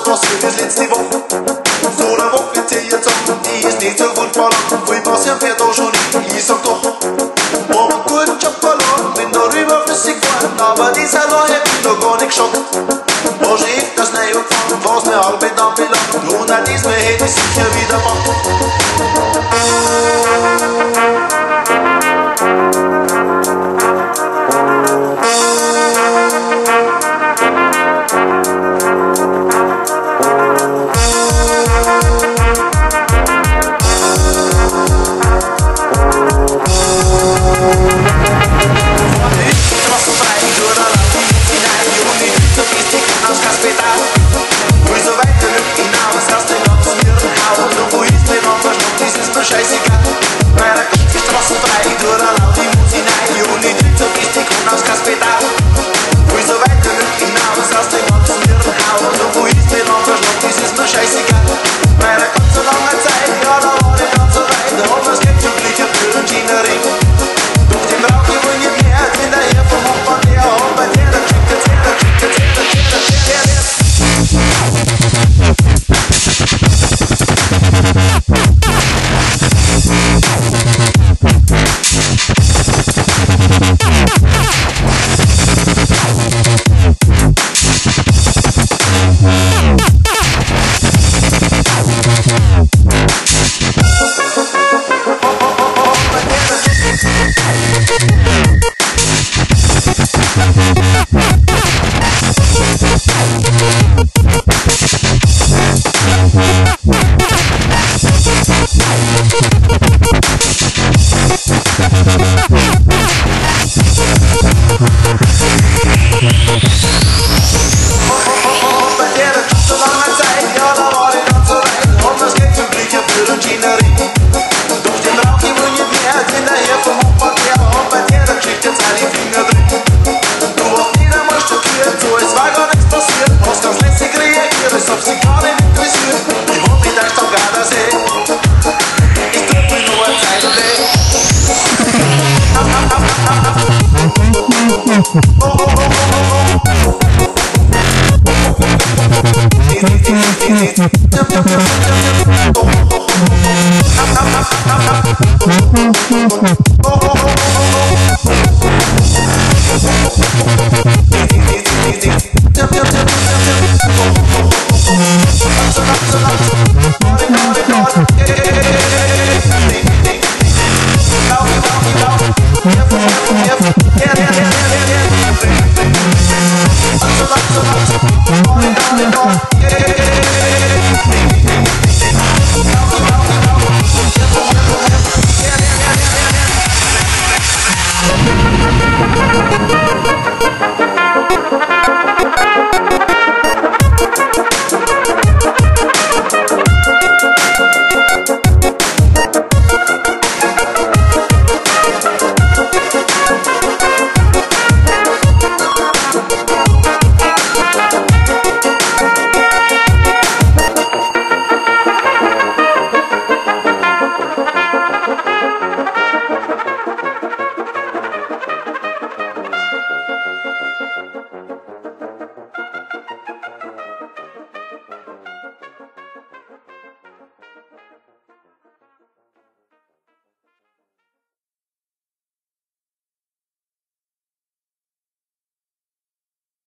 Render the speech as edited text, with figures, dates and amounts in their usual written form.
passiert ist letzte Woche. So eine Woche zähl jetzt an, die ist nicht so gut verlangt. Viel passieren wird auch schon nicht, ich sag doch. Hab einen guten Job verloren, bin darüber flüssig geworden, aber dieser Leute hätte ich noch gar nicht geschockt. War schon öfters neu gefahren, was mir Arbeit anbelangt, und auch diesmal hätte ich sicher wieder gemacht. Scheißegal, weil da kommt die Straße frei, durch eine laute Musik rein, und ich drück zur Gestik und aufs Gaspedal. Will so weiter nicht hinaus aus dem ganzen Irrenhaus, und wo ist mir lang verschluckt, das ist mir scheißegal, weil da kommt so lange Zeit, ja da war ich ganz so weit, da hat man's Geld glücklicher für den Schienenring. Durch den Rauch, ich will nicht mehr, als wenn der Herr vom Hochbahn her, und bei der geschickt jetzt her, Oh,